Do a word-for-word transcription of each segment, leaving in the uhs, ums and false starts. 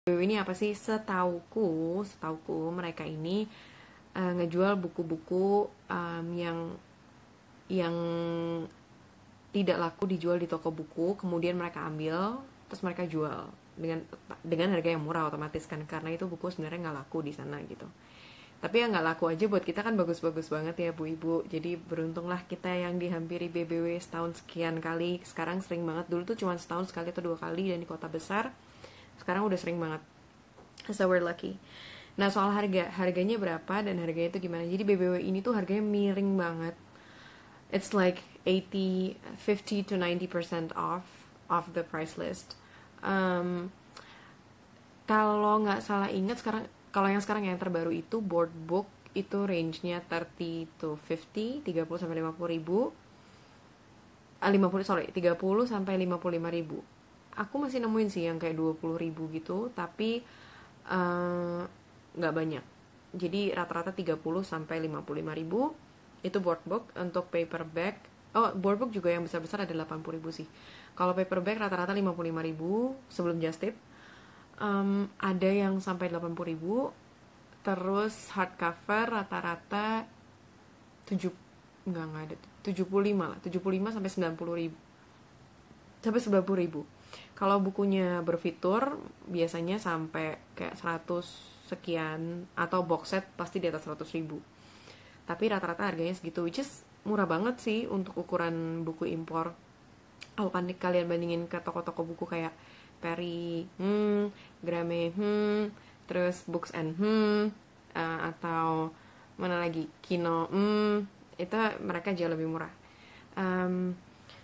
Ini apa sih? Setauku, setauku mereka ini uh, ngejual buku-buku um, yang yang tidak laku dijual di toko buku, kemudian mereka ambil, terus mereka jual dengan dengan harga yang murah otomatis kan, karena itu buku sebenarnya nggak laku di sana gitu. Tapi yang nggak laku aja buat kita kan bagus-bagus banget ya bu ibu. Jadi beruntunglah kita yang dihampiri B B W setahun sekian kali. Sekarang sering banget, dulu tuh cuma setahun sekali atau dua kali dan di kota besar. Sekarang udah sering banget. So we're lucky. Nah soal harga, harganya berapa dan harganya itu gimana? Jadi B B W ini tuh harganya miring banget. It's like eighty, fifty to ninety percent off of the price list. Um, kalau nggak salah ingat sekarang, kalau yang sekarang yang terbaru itu board book itu range-nya thirty to fifty, tiga puluh sampai lima puluh ribu. Ah, lima puluh, sorry, tiga puluh sampai lima puluh lima ribu. Aku masih nemuin sih yang kayak dua puluh ribu gitu, tapi eh, nggak banyak. Jadi rata-rata tiga puluh sampai lima puluh lima ribu itu board book. Untuk paperback, oh board book juga yang besar-besar ada delapan puluh ribu sih. Kalau paperback rata-rata lima puluh lima ribu sebelum just tip. Um, ada yang sampai delapan puluh ribu. Terus hardcover rata-rata tujuh, enggak enggak ada, tujuh puluh lima lah, tujuh puluh lima sampai sembilan puluh ribu, sampai sembilan puluh ribu. Kalau bukunya berfitur biasanya sampai kayak seratus sekian, atau box set pasti di atas seratus ribu. Tapi rata-rata harganya segitu, which is murah banget sih untuk ukuran buku impor. Kalau kan kalian bandingin ke toko-toko buku kayak Perry, hmm, Grame, hmm, terus Books and hmm, uh, atau mana lagi, Kino, hmm, itu mereka jauh lebih murah. Um,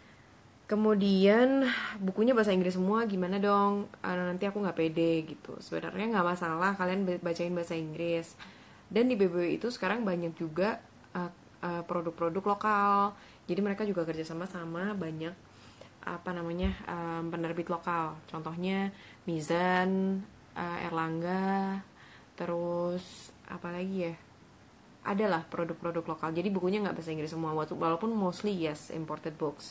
kemudian bukunya bahasa Inggris semua, gimana dong? Uh, nanti aku nggak pede gitu. Sebenarnya nggak masalah kalian bacain bahasa Inggris. Dan di B B W itu sekarang banyak juga uh, uh, produk-produk lokal. Jadi mereka juga kerjasama sama banyak apa namanya um, penerbit lokal, contohnya Mizan, uh, Erlangga, terus apa lagi ya, adalah produk-produk lokal. Jadi bukunya nggak bahasa Inggris semua, walaupun mostly yes imported books.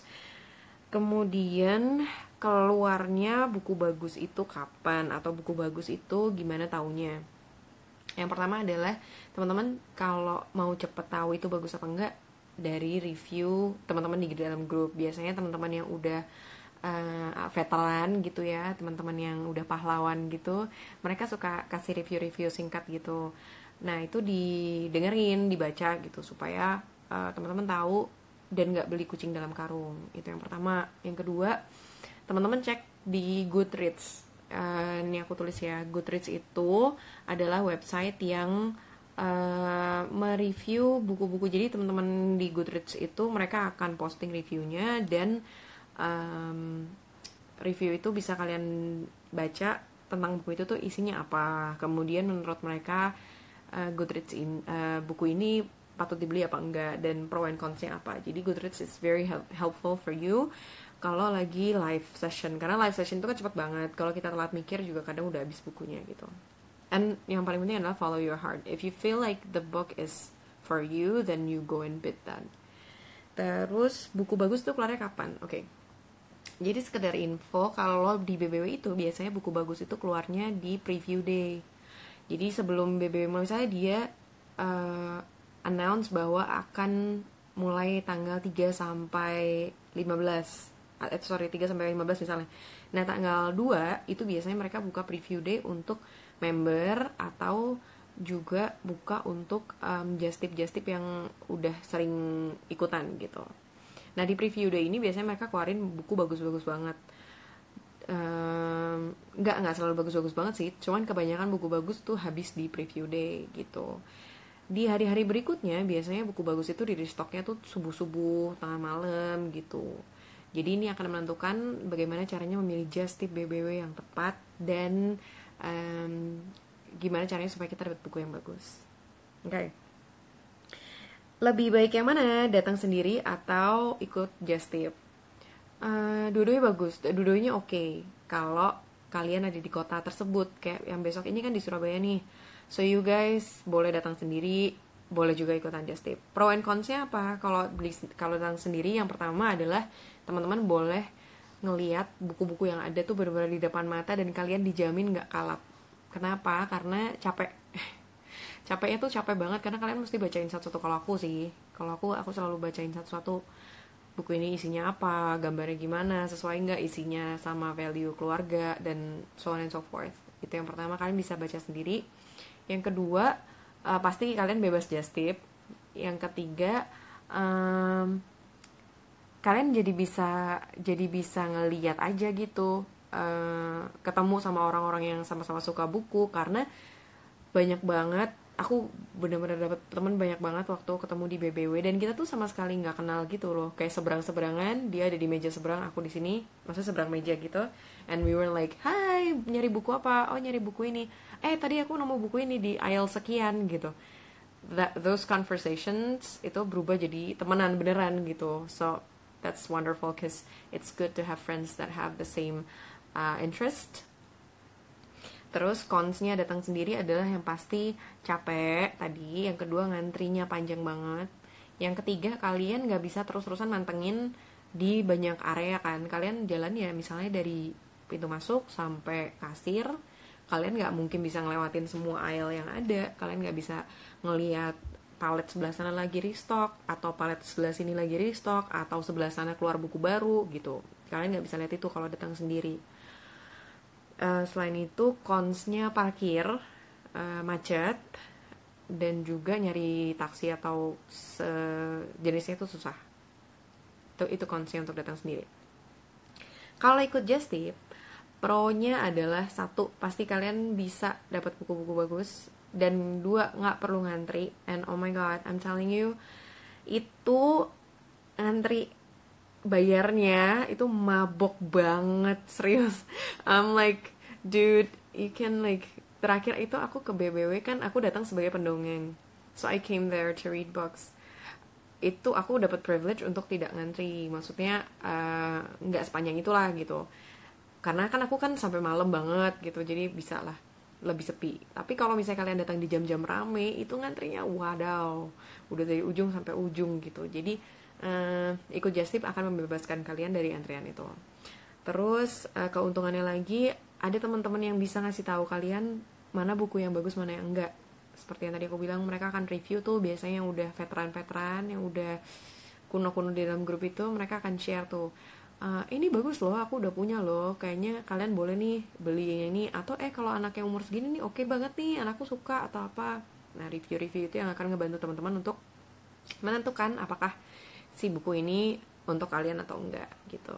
Kemudian keluarnya buku bagus itu kapan, atau buku bagus itu gimana taunya? Yang pertama adalah teman-teman kalau mau cepet tahu itu bagus apa enggak, dari review teman-teman di dalam grup. Biasanya teman-teman yang udah uh, veteran gitu ya, teman-teman yang udah pahlawan gitu, mereka suka kasih review-review singkat gitu. Nah itu didengerin, dibaca gitu, supaya uh, teman-teman tahu dan nggak beli kucing dalam karung. Itu yang pertama. Yang kedua, teman-teman cek di Goodreads. Uh, ini aku tulis ya, Goodreads itu adalah website yang Uh, mereview buku-buku. Jadi teman-teman di Goodreads itu mereka akan posting reviewnya, dan um, review itu bisa kalian baca tentang buku itu tuh isinya apa. Kemudian menurut mereka uh, Goodreads in, uh, buku ini patut dibeli apa enggak, dan pro and consnya apa. Jadi Goodreads is very help- helpful for you kalau lagi live session, karena live session itu kan cepet banget. Kalau kita telat mikir juga kadang udah habis bukunya gitu. And yang paling penting adalah follow your heart. If you feel like the book is for you, then you go and bid that. Terus buku bagus tuh keluarnya kapan? Oke. Okay. Jadi sekedar info, kalau di B B W itu biasanya buku bagus itu keluarnya di preview day. Jadi sebelum B B W mulai, saya dia uh, announce bahwa akan mulai tanggal tiga sampai lima belas. Eh, sorry, tiga sampai lima belas misalnya. Nah, tanggal dua itu biasanya mereka buka preview day untuk member, atau juga buka untuk um, just tip just tip yang udah sering ikutan gitu. Nah di preview day ini biasanya mereka keluarin buku bagus-bagus banget. Um, nggak nggak selalu bagus-bagus banget sih, cuman kebanyakan buku bagus tuh habis di preview day gitu. Di hari-hari berikutnya biasanya buku bagus itu di restocknya tuh subuh-subuh, tengah malam gitu. Jadi ini akan menentukan bagaimana caranya memilih just tip B B W yang tepat, dan um, gimana caranya supaya kita dapat buku yang bagus. Oke. Okay. Lebih baik yang mana? Datang sendiri atau ikut just tip? Uh, dua-duanya bagus, dua-duanya oke. Okay. Kalau kalian ada di kota tersebut, kayak yang besok ini kan di Surabaya nih. So you guys boleh datang sendiri, boleh juga ikutan just tip. Pro and consnya apa? Kalau beli kalau datang sendiri, yang pertama adalah teman-teman boleh ngelihat buku-buku yang ada tuh benar-benar di depan mata, dan kalian dijamin nggak kalap. Kenapa? Karena capek. Capeknya tuh capek banget karena kalian mesti bacain satu-satu. Kalau aku sih, kalau aku aku selalu bacain satu-satu buku ini isinya apa, gambarnya gimana, sesuai nggak isinya sama value keluarga, dan so on and so forth. Itu yang pertama, kalian bisa baca sendiri. Yang kedua, uh, pasti kalian bebas just tip. Yang ketiga, um, kalian jadi bisa jadi bisa ngeliat aja gitu, uh, ketemu sama orang-orang yang sama-sama suka buku. Karena banyak banget, aku bener-bener dapet temen banyak banget waktu ketemu di B B W, dan kita tuh sama sekali nggak kenal gitu loh, kayak seberang-seberangan, dia ada di meja seberang, aku di sini, maksudnya seberang meja gitu, and we were like, hai, nyari buku apa? Oh, nyari buku ini. Eh, tadi aku nemu buku ini di aisle sekian gitu. That, those conversations itu berubah jadi temenan beneran gitu. So that's wonderful, cause it's good to have friends that have the same uh, interest. Terus cons-nya datang sendiri adalah yang pasti capek tadi. Yang kedua, ngantrinya panjang banget. Yang ketiga, kalian gak bisa terus-terusan mantengin di banyak area kan. Kalian jalan ya misalnya dari pintu masuk sampai kasir, kalian gak mungkin bisa ngelewatin semua aisle yang ada. Kalian gak bisa ngeliat palet sebelah sana lagi restock, atau palet sebelah sini lagi restock, atau sebelah sana keluar buku baru gitu. Kalian gak bisa lihat itu kalau datang sendiri. Uh, selain itu, cons-nya parkir, uh, macet, dan juga nyari taksi atau sejenisnya itu susah. Itu itu cons-nya untuk datang sendiri. Kalau ikut just tip, pro-nya adalah satu, pasti kalian bisa dapat buku-buku bagus, dan dua, nggak perlu ngantri. And oh my god, I'm telling you, itu ngantri bayarnya itu mabok banget, serius. I'm like, dude, you can like, terakhir itu aku ke B B W kan, aku datang sebagai pendongeng, so I came there to read books. Itu aku dapat privilege untuk tidak ngantri, maksudnya uh, nggak sepanjang itulah gitu, karena kan aku kan sampai malam banget gitu, jadi bisa lah lebih sepi. Tapi kalau misalnya kalian datang di jam-jam rame, itu ngantrinya wadaw, udah dari ujung sampai ujung gitu. Jadi Uh, ikut just tip akan membebaskan kalian dari antrian itu. Terus uh, keuntungannya lagi, ada teman-teman yang bisa ngasih tahu kalian mana buku yang bagus, mana yang enggak. Seperti yang tadi aku bilang, mereka akan review tuh, biasanya yang udah veteran-veteran, yang udah kuno-kuno di dalam grup itu, mereka akan share tuh, uh, ini bagus loh, aku udah punya loh, kayaknya kalian boleh nih beli yang ini, atau eh kalau anak yang umur segini nih oke okay banget nih, anakku suka atau apa. Nah, review-review itu yang akan ngebantu teman-teman untuk menentukan apakah si buku ini untuk kalian atau enggak gitu.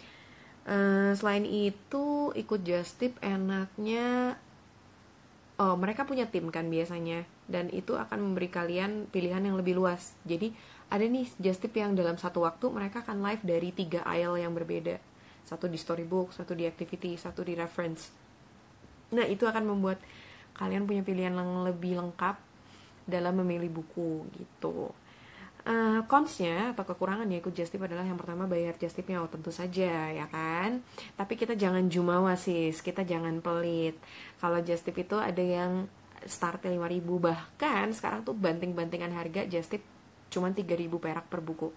Uh, selain itu, ikut just tip enaknya, oh, mereka punya tim kan biasanya, dan itu akan memberi kalian pilihan yang lebih luas. Jadi ada nih just tip yang dalam satu waktu mereka akan live dari tiga aisle yang berbeda, satu di storybook, satu di activity, satu di reference. Nah, itu akan membuat kalian punya pilihan yang lebih lengkap dalam memilih buku gitu. Uh, cons-nya atau kekurangannya ikut just tip adalah yang pertama, bayar just tipnya, oh tentu saja ya kan. Tapi kita jangan jumawa sis, kita jangan pelit. Kalau just tip itu ada yang start lima ribu, bahkan sekarang tuh banting-bantingan harga just tip cuman tiga ribu perak per buku.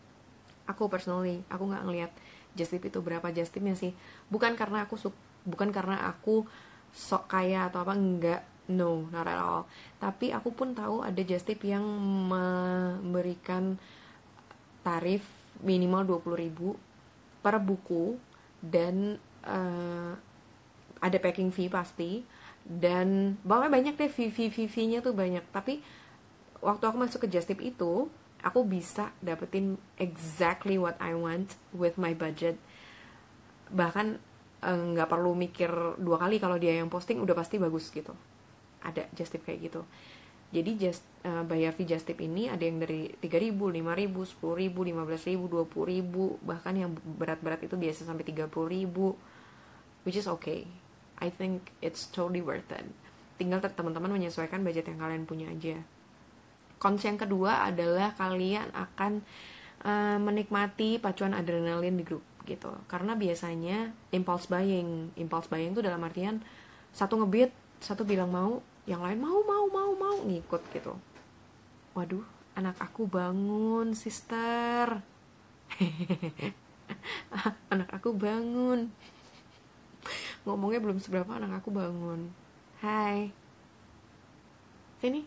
Aku personally, aku nggak ngelihat just tip itu berapa just tipnya sih. Bukan karena aku su- bukan karena aku sok kaya atau apa, enggak. No, not at all. Tapi aku pun tahu ada just tip yang memberikan tarif minimal dua puluh ribu per buku, dan uh, ada packing fee pasti, dan bawahnya banyak deh, fee-fee-fee-nya tuh banyak. Tapi waktu aku masuk ke just tip itu, aku bisa dapetin exactly what I want with my budget. Bahkan nggak uh, perlu mikir dua kali, kalau dia yang posting udah pasti bagus gitu. Ada just tip kayak gitu. Jadi just uh, bayar fee just tip ini ada yang dari tiga ribu, lima ribu, sepuluh ribu, lima belas ribu, dua puluh ribu, bahkan yang berat-berat itu biasa sampai tiga puluh ribu, which is okay. I think it's totally worth it. Tinggal teman-teman menyesuaikan budget yang kalian punya aja. Cons yang kedua adalah kalian akan uh, menikmati pacuan adrenalin di grup gitu. Karena biasanya impulse buying, impulse buying itu dalam artian satu ngebit, satu bilang mau, yang lain mau mau mau mau ngikut gitu. Waduh, anak aku bangun, sister. Anak aku bangun. Ngomongnya belum seberapa, anak aku bangun. Hai. hai. Sini.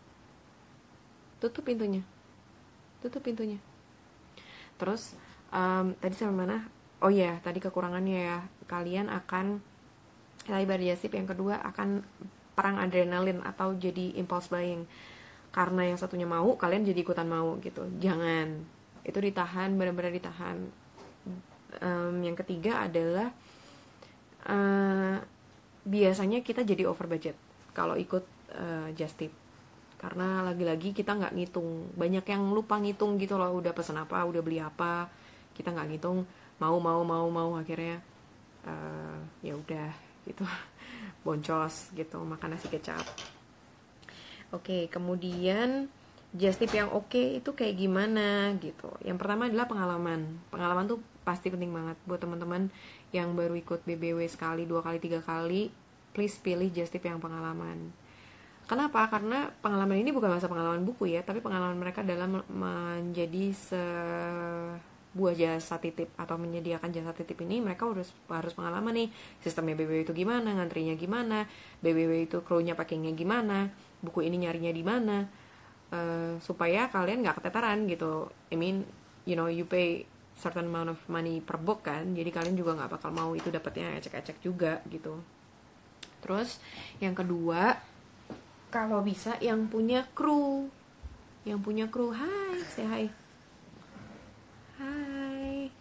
Tutup pintunya. Tutup pintunya. Terus um, tadi sampai mana? Oh iya, tadi kekurangannya ya. Kalian akan tadi just tip yang kedua akan perang adrenalin atau jadi impulse buying. Karena yang satunya mau, kalian jadi ikutan mau gitu. Jangan. Itu ditahan, benar-benar ditahan. Um, yang ketiga adalah uh, biasanya kita jadi over budget kalau ikut uh, just tip. Karena lagi-lagi kita nggak ngitung, banyak yang lupa ngitung gitu loh, udah pesen apa, udah beli apa, kita nggak ngitung, mau mau mau mau akhirnya uh, ya udah gitu boncos gitu makan nasi kecap. Oke, kemudian just tip yang oke itu kayak gimana gitu. Yang pertama adalah pengalaman. Pengalaman tuh pasti penting banget buat teman-teman yang baru ikut B B W sekali, dua kali, tiga kali. Please pilih just tip yang pengalaman. Kenapa? Karena pengalaman ini bukan masa pengalaman buku ya, tapi pengalaman mereka dalam menjadi sebuah jasa titip atau menyediakan jasa titip ini, mereka harus harus pengalaman nih, sistemnya B B W itu gimana, ngantrinya gimana, B B W itu krunya packingnya gimana, buku ini nyarinya di mana, uh, supaya kalian nggak keteteran gitu. I mean, you know, you pay certain amount of money per book kan, jadi kalian juga nggak bakal mau itu dapetnya ecek-ecek juga gitu. Terus yang kedua, kalau bisa yang punya kru, yang punya kru, hai, say hi, hai.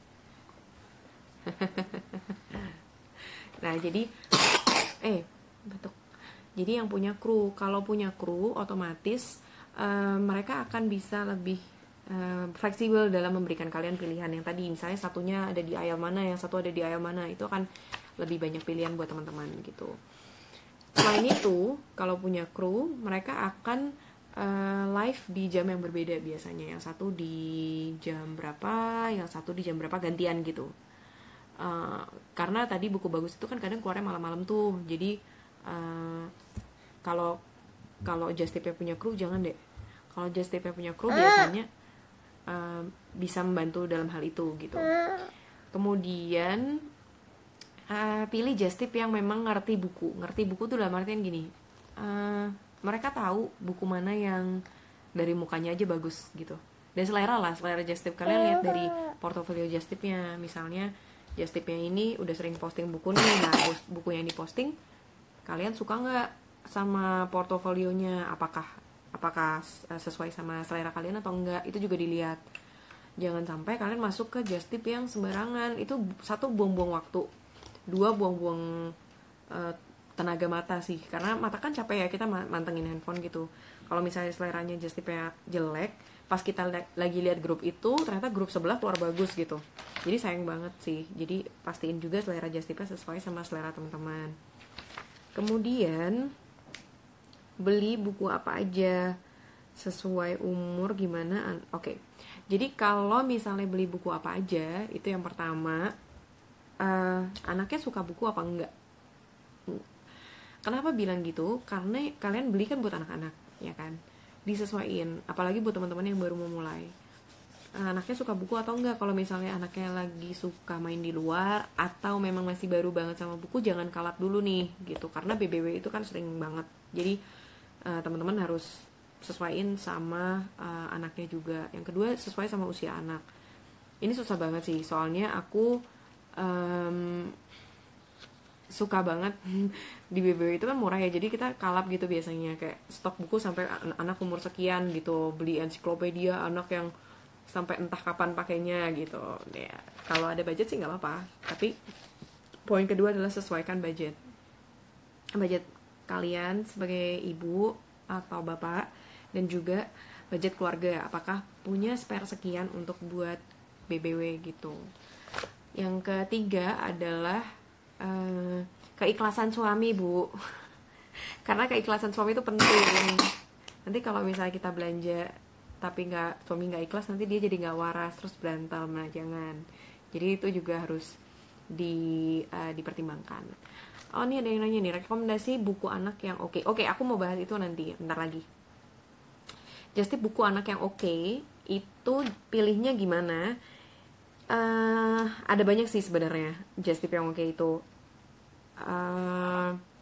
Nah jadi, eh, batuk. Jadi yang punya kru, kalau punya kru, otomatis uh, mereka akan bisa lebih uh, fleksibel dalam memberikan kalian pilihan. Yang tadi misalnya satunya ada di aisle mana, yang satu ada di aisle mana, itu akan lebih banyak pilihan buat teman-teman gitu. Selain itu, kalau punya kru, mereka akan uh, live di jam yang berbeda biasanya. Yang satu di jam berapa, yang satu di jam berapa, gantian gitu. Uh, karena tadi buku bagus itu kan kadang keluarnya malam-malam tuh. Jadi uh, kalau kalau just tip-nya punya kru jangan deh. Kalau just tip-nya punya kru biasanya uh, bisa membantu dalam hal itu gitu. Kemudian Uh, pilih just tip yang memang ngerti buku. Ngerti buku tuh dalam artian gini, uh, mereka tahu buku mana yang dari mukanya aja bagus gitu. Dan selera lah, selera just tip. Kalian lihat dari portofolio just tipnya. Misalnya just tipnya ini udah sering posting buku nih, nah buku yang diposting kalian suka nggak sama portofolionya, apakah apakah sesuai sama selera kalian atau enggak, itu juga dilihat. Jangan sampai kalian masuk ke just tip yang sembarangan. Itu satu, buang-buang waktu, dua, buang-buang uh, tenaga mata sih, karena mata kan capek ya kita mantengin handphone gitu. Kalau misalnya seleranya just tipnya jelek, pas kita lagi lihat grup itu ternyata grup sebelah keluar bagus gitu, jadi sayang banget sih. Jadi pastiin juga selera just tipnya sesuai sama selera teman-teman. Kemudian beli buku apa aja sesuai umur gimana. Oke, okay. Jadi kalau misalnya beli buku apa aja, itu yang pertama, Uh, anaknya suka buku apa enggak. Kenapa bilang gitu? Karena kalian beli kan buat anak-anak, ya kan, disesuaiin. Apalagi buat teman-teman yang baru mau mulai, uh, anaknya suka buku atau enggak. Kalau misalnya anaknya lagi suka main di luar atau memang masih baru banget sama buku, jangan kalap dulu nih gitu, karena B B W itu kan sering banget. Jadi uh, teman-teman harus sesuaiin sama uh, anaknya juga. Yang kedua, sesuai sama usia anak. Ini susah banget sih, soalnya aku Um, suka banget di B B W itu kan murah ya, jadi kita kalap gitu biasanya, kayak stok buku sampai anak umur sekian gitu, beli ensiklopedia anak yang sampai entah kapan pakainya gitu ya. Kalau ada budget sih nggak apa-apa, tapi poin kedua adalah sesuaikan budget budget kalian sebagai ibu atau bapak, dan juga budget keluarga, apakah punya spare sekian untuk buat B B W gitu. Yang ketiga adalah uh, keikhlasan suami, Bu. Karena keikhlasan suami itu penting. Nanti kalau misalnya kita belanja tapi nggak, suami nggak ikhlas, nanti dia jadi nggak waras terus berantem. Nah jangan. Jadi itu juga harus di uh, dipertimbangkan. Oh, ini ada yang nanya nih, rekomendasi buku anak yang oke. Okay. Oke, okay, aku mau bahas itu nanti, bentar lagi. Just tip buku anak yang oke, okay, itu pilihnya gimana? Uh, ada banyak sih sebenarnya just tip yang oke okay itu. Uh,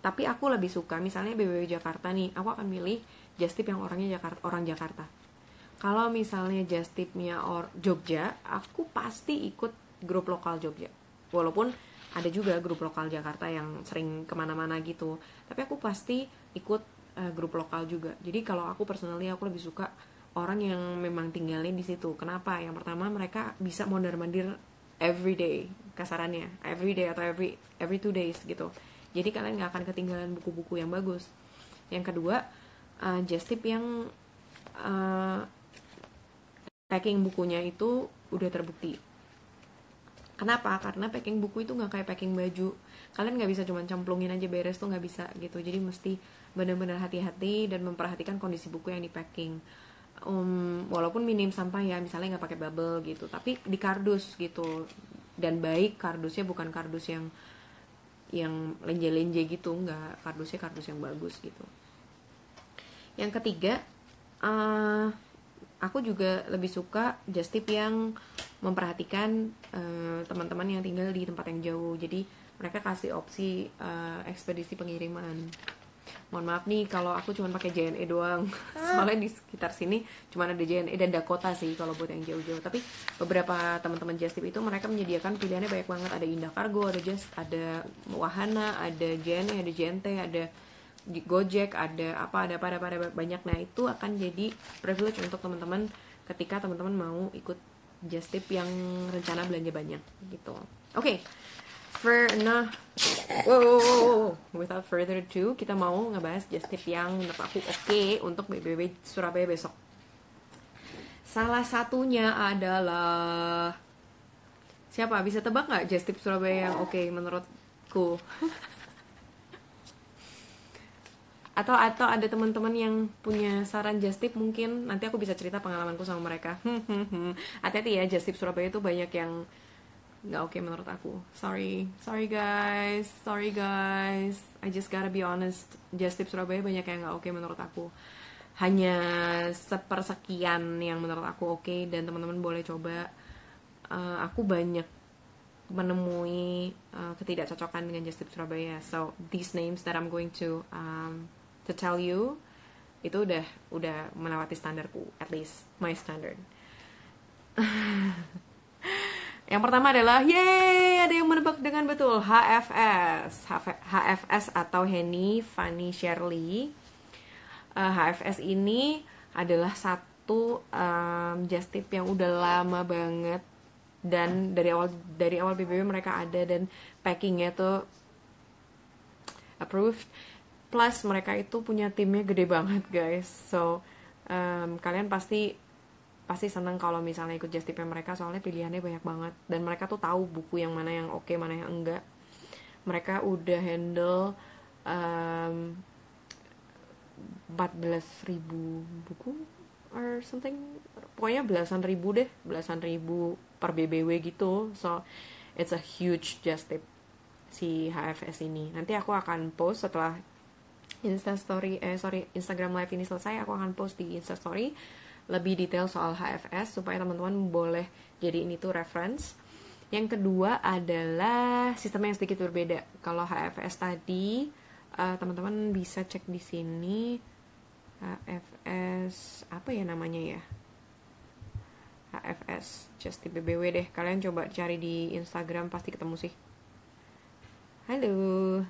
Tapi aku lebih suka misalnya B B W Jakarta nih, aku akan milih just tip yang orangnya Jakarta, orang Jakarta. Kalau misalnya just tipnya or Jogja, aku pasti ikut grup lokal Jogja. Walaupun ada juga grup lokal Jakarta yang sering kemana-mana gitu, tapi aku pasti ikut uh, grup lokal juga. Jadi kalau aku personally aku lebih suka orang yang memang tinggalnya di situ. Kenapa? Yang pertama mereka bisa mondar-mandir every day, kasarannya every day atau every every two days gitu. Jadi kalian nggak akan ketinggalan buku-buku yang bagus. Yang kedua, uh, just tip yang uh, packing bukunya itu udah terbukti. Kenapa? Karena packing buku itu nggak kayak packing baju. Kalian nggak bisa cuma cemplungin aja beres tuh, nggak bisa gitu. Jadi mesti benar-benar hati-hati dan memperhatikan kondisi buku yang di packing. Um, walaupun minim sampah ya, misalnya nggak pakai bubble gitu, tapi di kardus gitu. Dan baik kardusnya, bukan kardus yang yang lenje-lenje gitu, nggak, kardusnya kardus yang bagus gitu. Yang ketiga, uh, aku juga lebih suka just tip yang memperhatikan uh, teman-teman yang tinggal di tempat yang jauh. Jadi mereka kasih opsi uh, ekspedisi pengiriman. Mohon maaf nih kalau aku cuma pakai J N E doang. Soalnya di sekitar sini cuma ada J N E dan Dakota sih kalau buat yang jauh-jauh. Tapi beberapa teman-teman just tip itu mereka menyediakan pilihannya banyak banget. Ada Indah Cargo, ada Just, ada Wahana, ada J N E, ada J N T, ada Gojek, ada apa, ada apa, ada apa, ada banyak. Nah itu akan jadi privilege untuk teman-teman ketika teman-teman mau ikut just tip yang rencana belanja banyak gitu. Oke, okay. For nah, wow, without further ado, kita mau ngebahas just tip yang menurut aku oke okay untuk B B W Surabaya besok. Salah satunya adalah, siapa bisa tebak nggak just tip Surabaya yang oke okay menurutku? atau atau ada teman-teman yang punya saran just tip, mungkin nanti aku bisa cerita pengalamanku sama mereka. Hati-hati ya, just tip Surabaya itu banyak yang nggak oke okay menurut aku. Sorry, sorry guys, sorry guys. I just gotta be honest. Just tip Surabaya banyak yang nggak oke okay menurut aku. Hanya sepersekian yang menurut aku oke okay, dan teman-teman boleh coba. Uh, aku banyak menemui uh, ketidakcocokan dengan just tip Surabaya. So these names that I'm going to um, to tell you itu udah udah melewati standarku, at least my standard. Yang pertama adalah, yeay, ada yang menebak dengan betul, H F S. H F S atau Henny Fanny Shirley. uh, H F S ini adalah satu um, just tip yang udah lama banget, dan dari awal dari awal B B W mereka ada, dan packingnya tuh approved. Plus mereka itu punya timnya gede banget guys. So um, kalian pasti pasti seneng kalau misalnya ikut just tipnya mereka, soalnya pilihannya banyak banget dan mereka tuh tahu buku yang mana yang oke, okay, mana yang enggak. Mereka udah handle um, empat belas ribu buku or something, pokoknya belasan ribu deh, belasan ribu per B B W gitu. So it's a huge just tip si H F S ini. Nanti aku akan post setelah Insta story eh sorry Instagram live ini selesai, aku akan post di Insta story lebih detail soal H F S supaya teman-teman boleh jadi ini tuh reference. Yang kedua adalah sistem yang sedikit berbeda. Kalau H F S tadi uh, teman-teman bisa cek di sini H F S apa ya namanya ya, H F S just di B B W deh. Kalian coba cari di Instagram pasti ketemu sih. Halo,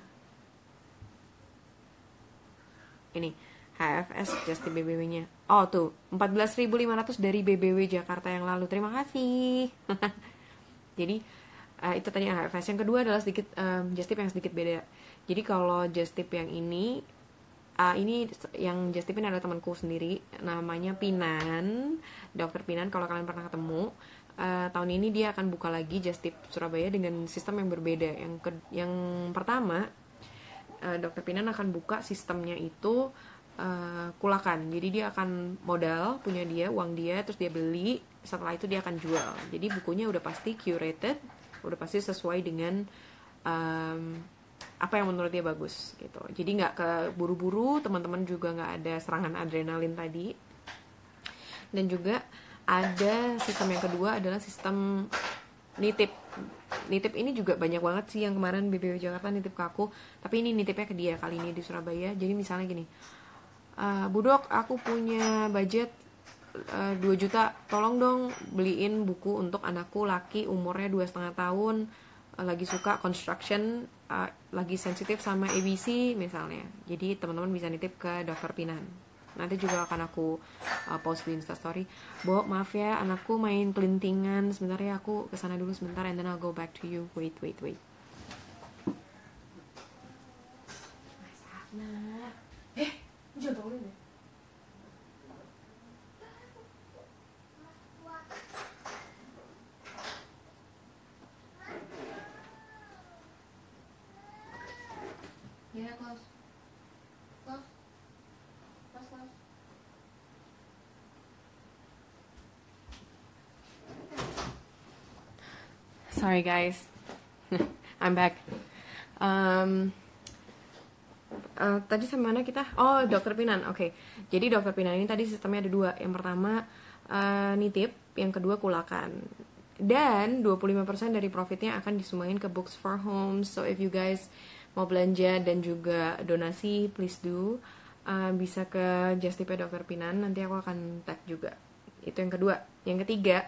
ini H F S just di B B W-nya. Oh tuh, empat belas ribu lima ratus dari B B W Jakarta yang lalu. Terima kasih. Jadi uh, itu tadi H F S. Yang kedua adalah sedikit um, just tip yang sedikit beda. Jadi kalau just tip yang ini uh, ini yang just tipin adalah temanku sendiri, namanya Pinan, Dokter Pinan. Kalau kalian pernah ketemu, uh, tahun ini dia akan buka lagi just tip Surabaya dengan sistem yang berbeda. Yang ke, yang pertama, uh, Dokter Pinan akan buka sistemnya itu uh, kulakan. Jadi dia akan modal punya dia, uang dia, terus dia beli. Setelah itu dia akan jual. Jadi bukunya udah pasti curated, udah pasti sesuai dengan um, apa yang menurut dia bagus gitu. Jadi nggak keburu-buru, teman-teman juga nggak ada serangan adrenalin tadi. Dan juga ada sistem yang kedua adalah sistem nitip. nitip ini juga banyak banget sih, yang kemarin B B W Jakarta nitip ke aku, tapi ini nitipnya ke dia kali ini di Surabaya. Jadi misalnya gini, "Eh, Bu Dok, aku punya budget eh, dua juta, tolong dong beliin buku untuk anakku laki umurnya dua setengah tahun, eh, lagi suka construction, eh, lagi sensitif sama A B C misalnya." Jadi teman-teman bisa nitip ke Dokter Pinan. Nanti juga akan aku uh, post di Instastory. "Bo, maaf ya, anakku main kelintingan sebentar ya, aku kesana dulu sebentar, and then I'll go back to you. Wait, wait, wait." Nah, eh, jangan tolong deh. Ya, close. Close. Close, close. Sorry guys, I'm back. Um, uh, tadi sama mana kita? Oh, Dokter Pinan. Oke, jadi Dokter Pinan ini tadi sistemnya ada dua. Yang pertama uh, nitip, yang kedua kulakan. Dan dua puluh lima persen dari profitnya akan disumbangin ke Books for Home. So if you guys mau belanja dan juga donasi, please do. Uh, bisa ke Just Tip Dokter Pinan, nanti aku akan tag juga. Itu yang kedua. Yang ketiga,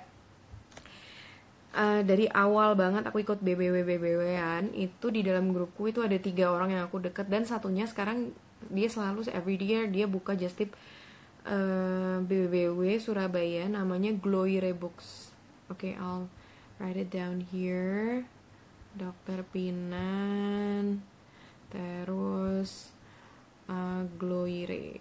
Uh, dari awal banget aku ikut B B W B B W-an, itu di dalam grupku itu ada tiga orang yang aku deket, dan satunya sekarang dia selalu every year dia buka just tip uh, B B W Surabaya, namanya Gloire Books. Oke, okay, I'll write it down here. Dokter Pinan, terus uh, Gloire.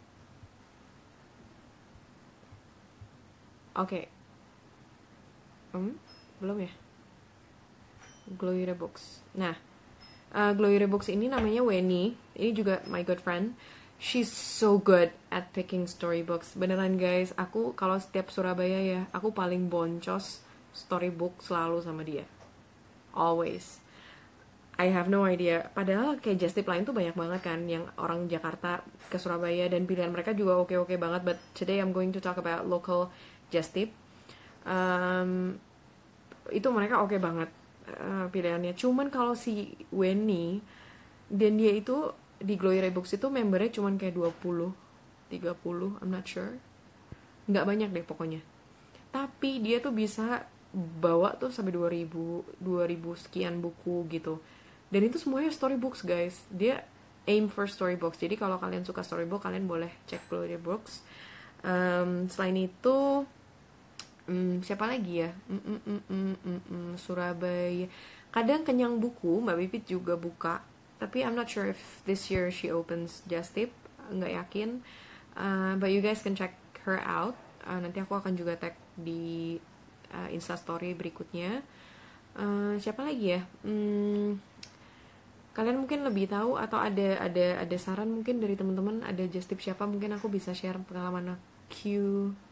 Oke. Okay. Hmm? Belum ya? Gloire Books. Nah, uh, Gloire Books ini namanya Weni. Ini juga my good friend. She's so good at picking storybooks. Beneran guys, aku kalau setiap Surabaya ya, aku paling boncos storybook selalu sama dia. Always. I have no idea. Padahal kayak just tip lain tuh banyak banget kan, yang orang Jakarta ke Surabaya, dan pilihan mereka juga oke-oke banget. But today I'm going to talk about local just tip. Um, itu mereka oke banget uh, pilihannya. Cuman kalau si Weni, dan dia itu di Gloire Books itu membernya cuman kayak dua puluh, tiga puluh, I'm not sure. Nggak banyak deh pokoknya. Tapi dia tuh bisa bawa tuh sampai dua ribu, dua ribu sekian buku gitu. Dan itu semuanya storybooks guys. Dia aim for storybooks. Jadi kalau kalian suka storybook, kalian boleh cek Gloire Books. Um, selain itu, Hmm, siapa lagi ya? Mm, mm, mm, mm, mm, mm, Surabaya. Kadang Kenyang Buku, Mbak Pipit juga buka. Tapi I'm not sure if this year she opens Just Tip. Nggak yakin. Uh, but you guys can check her out. Uh, nanti aku akan juga tag di uh, Instastory berikutnya. Uh, siapa lagi ya? Hmm, kalian mungkin lebih tahu atau ada ada ada saran mungkin dari teman-teman, ada Just Tip siapa? Mungkin aku bisa share pengalaman aku